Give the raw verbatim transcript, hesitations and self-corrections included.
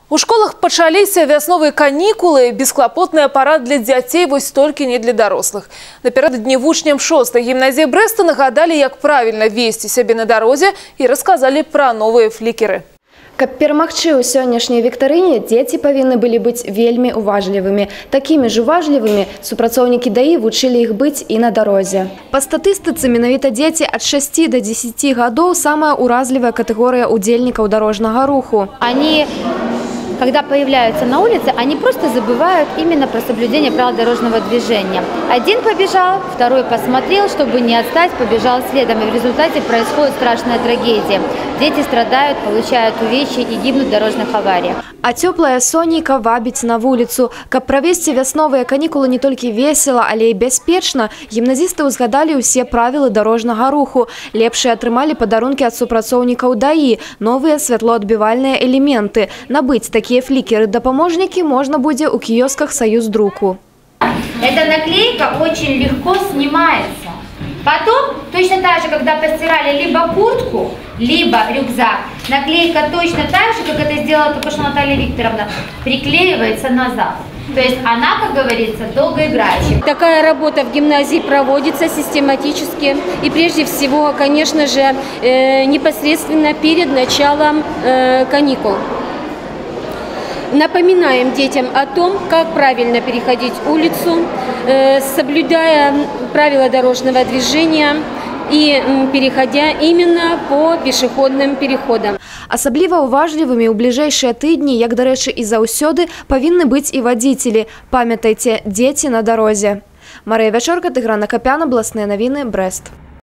У школах пачаліся вясновыя канікулы, бесклапотны апарат для дзяцей, вось толькі не для дарослых. Напярэдадні вучням шостай гімназіі Брэста нагадалі, як правільна весці сябе на дарозе і расказалі пра новыя флікеры. Каб перамагчы ў сённяшняй віктарыне, дзеці павінны былі быць вельмі уважлівымі. Такімі ж уважлівымі супрацоўнікі ДАІ вучылі іх быць і на дарозе. Па статыстыцы, менавіта дзеці ад шасці да дзесяці гадоў самая уразлівая катэгорыя удзельнікаў дарожнага руху. Они, когда появляются на улице, они просто забывают именно про соблюдение правил дорожного движения. Один побежал, второй посмотрел, чтобы не отстать, побежал следом. И в результате происходит страшная трагедия. Дети страдают, получают увечья и гибнут в дорожных авариях. А цёплая сонейка вабіць на вуліцу. Каб правесці вясновыя канікулы не толькі весела, але і бяспечна, гімназісты ўзгадалі ўсе правілы дарожнага руху. Лепшыя атрымалі падарункі ад супрацоўнікаў ДАІ, новыя святлоадбівальныя элементы. Набыць такія флікеры-дапаможнікі можна будзе ў кіёсках «Союздруку». Эта наклейка очень легко снимается. Потом, точно так же, когда постирали либо куртку, либо рюкзак, наклейка точно так же, как это сделала только что Наталья Викторовна, приклеивается назад. То есть она, как говорится, долгоиграющая. Такая работа в гимназии проводится систематически. И прежде всего, конечно же, э, непосредственно перед началом э, каникул. Напоминаем детям о том, как правильно переходить улицу, э, соблюдая правила дорожного движения и переходя именно по пешеходным переходам. Асабліва уважлівымі ў бліжэйшыя тыдні, як, дарэчы, і заўсёды, павінны быць і вадзіцелі. Памятайце, дзеці на дарозе. Марыя Вячорка, Тыгран Акапян, абласныя навіны, Брэст.